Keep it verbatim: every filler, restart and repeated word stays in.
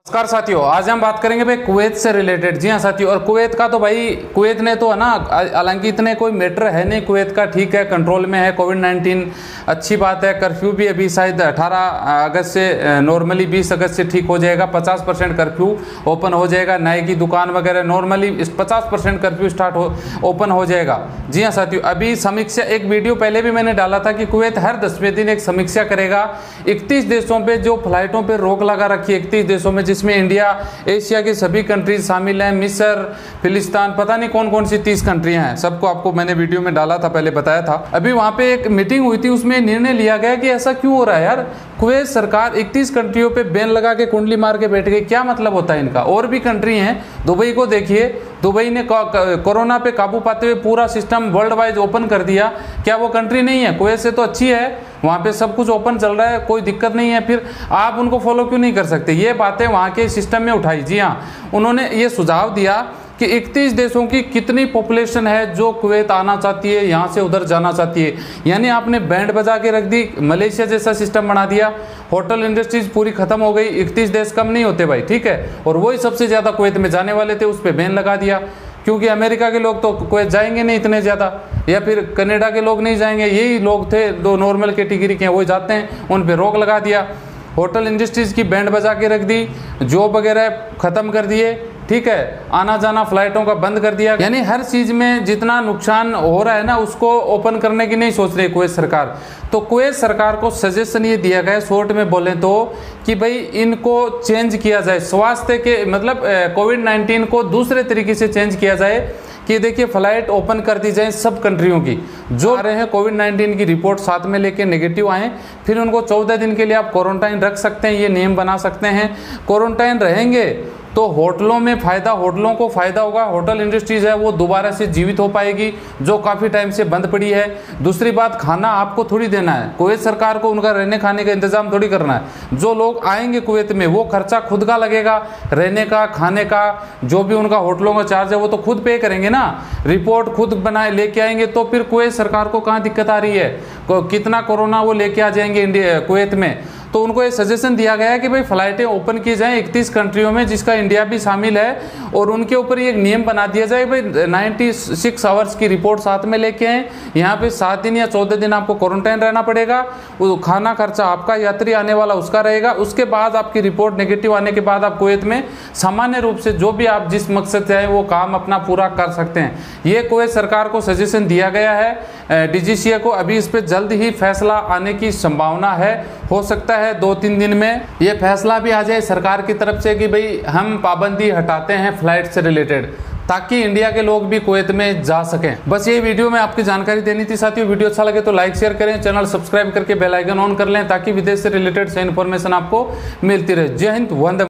नमस्कार साथियों, आज हम बात करेंगे भाई कुवैत से रिलेटेड। जी हाँ साथियों, और कुवैत का तो भाई कुवैत ने तो है ना, हालांकि इतने कोई मैटर है नहीं कुवैत का, ठीक है कंट्रोल में है कोविड नाइन्टीन, अच्छी बात है। कर्फ्यू भी अभी शायद अठारह अगस्त से नॉर्मली बीस अगस्त से ठीक हो जाएगा, पचास परसेंट कर्फ्यू ओपन हो जाएगा, नए की दुकान वगैरह नॉर्मली पचास परसेंट कर्फ्यू स्टार्ट हो ओपन हो जाएगा। जी हाँ साथियों, अभी समीक्षा एक वीडियो पहले भी मैंने डाला था कि कुवैत हर दसवें दिन एक समीक्षा करेगा। इकतीस देशों पर जो फ्लाइटों पर रोक लगा रखी है, इकतीस देशों में, जिसमें इंडिया, एशिया की सभी कंट्रीज शामिल हैं, मिस्र, फिलिस्तीन, पता नहीं कौन कौन सी तीस कंट्रियां हैं, सबको आपको मैंने वीडियो में डाला था, पहले बताया था। अभी वहां पे एक मीटिंग हुई थी, उसमें निर्णय लिया गया कि ऐसा क्यों हो रहा है यार, कुवैत सरकार इकतीस कंट्रियों पे बैन लगा के कुंडली मार के बैठ गई, क्या मतलब होता है इनका। और भी कंट्री हैं, दुबई को देखिए, दुबई ने कोरोना पे काबू पाते हुए पूरा सिस्टम वर्ल्ड वाइड ओपन कर दिया, क्या वो कंट्री नहीं है? कुवैत से तो अच्छी है, वहाँ पे सब कुछ ओपन चल रहा है, कोई दिक्कत नहीं है, फिर आप उनको फॉलो क्यों नहीं कर सकते? ये बातें वहाँ के सिस्टम में उठाई। जी हाँ, उन्होंने ये सुझाव दिया कि इकतीस देशों की कितनी पॉपुलेशन है जो कुवैत आना चाहती है, यहाँ से उधर जाना चाहती है, यानी आपने बैंड बजा के रख दी, मलेशिया जैसा सिस्टम बना दिया, होटल इंडस्ट्रीज पूरी खत्म हो गई, इकतीस देश कम नहीं होते भाई, ठीक है, और वही सबसे ज़्यादा कुवैत में जाने वाले थे, उस पर बैन लगा दिया, क्योंकि अमेरिका के लोग तो कुवैत जाएंगे नहीं इतने ज़्यादा, या फिर कनाडा के लोग नहीं जाएंगे, यही लोग थे दो नॉर्मल कैटेगरी के हैं वो जाते हैं, उन पर रोक लगा दिया, होटल इंडस्ट्रीज़ की बैंड बजा के रख दी, जॉब वगैरह ख़त्म कर दिए, ठीक है, आना जाना फ्लाइटों का बंद कर दिया, यानी हर चीज़ में जितना नुकसान हो रहा है ना उसको ओपन करने की नहीं सोच रही कुवैत सरकार। तो कुवैत सरकार को सजेशन ये दिया गया है, शॉर्ट में बोले तो, कि भाई इनको चेंज किया जाए, स्वास्थ्य के मतलब कोविड नाइन्टीन को दूसरे तरीके से चेंज किया जाए, कि देखिए फ्लाइट ओपन कर दी जाए सब कंट्रियों की, जो आ रहे हैं कोविड नाइन्टीन की रिपोर्ट साथ में लेके नेगेटिव आए, फिर उनको चौदह दिन के लिए आप क्वारंटाइन रख सकते हैं, ये नियम बना सकते हैं। क्वारंटाइन रहेंगे तो होटलों में फ़ायदा, होटलों को फ़ायदा होगा, होटल इंडस्ट्रीज़ है वो दोबारा से जीवित हो पाएगी जो काफ़ी टाइम से बंद पड़ी है। दूसरी बात, खाना आपको थोड़ी देना है, कुवैत सरकार को उनका रहने खाने का इंतज़ाम थोड़ी करना है, जो लोग आएंगे कुवैत में वो खर्चा खुद का लगेगा, रहने का, खाने का, जो भी उनका होटलों का चार्ज है वो तो खुद पे करेंगे ना, रिपोर्ट खुद बनाए लेके आएंगे, तो फिर कुवैत सरकार को कहाँ दिक्कत आ रही है, कितना कोरोना वो लेके आ जाएंगे इंडिया कुवैत में। तो उनको ये सजेशन दिया गया है कि भाई फ्लाइटें ओपन की जाएं इकतीस कंट्रियों में, जिसका इंडिया भी शामिल है, और उनके ऊपर एक नियम बना दिया जाए भाई छियानवे आवर्स की रिपोर्ट साथ में लेके आएँ, यहाँ पे सात दिन या चौदह दिन आपको क्वारंटाइन रहना पड़ेगा, वो खाना खर्चा आपका, यात्री आने वाला उसका रहेगा, उसके बाद आपकी रिपोर्ट नेगेटिव आने के बाद आप कुवैत में सामान्य रूप से जो भी आप जिस मकसद से आए वो काम अपना पूरा कर सकते हैं। ये कुवैत सरकार को सजेशन दिया गया है डीजीसीए को। अभी इस पर जल्द ही फैसला आने की संभावना है, हो सकता है दो तीन दिन में ये फैसला भी आ जाए सरकार की तरफ से कि भाई हम पाबंदी हटाते हैं फ्लाइट से रिलेटेड, ताकि इंडिया के लोग भी कुवैत में जा सकें। बस ये वीडियो में आपकी जानकारी देनी थी साथियों। वीडियो अच्छा लगे तो लाइक शेयर करें, चैनल सब्सक्राइब करके बेल आइकन ऑन कर लें, ताकि विदेश से रिलेटेड से इन्फॉर्मेशन आपको मिलती रहे। जय हिंद, वंदे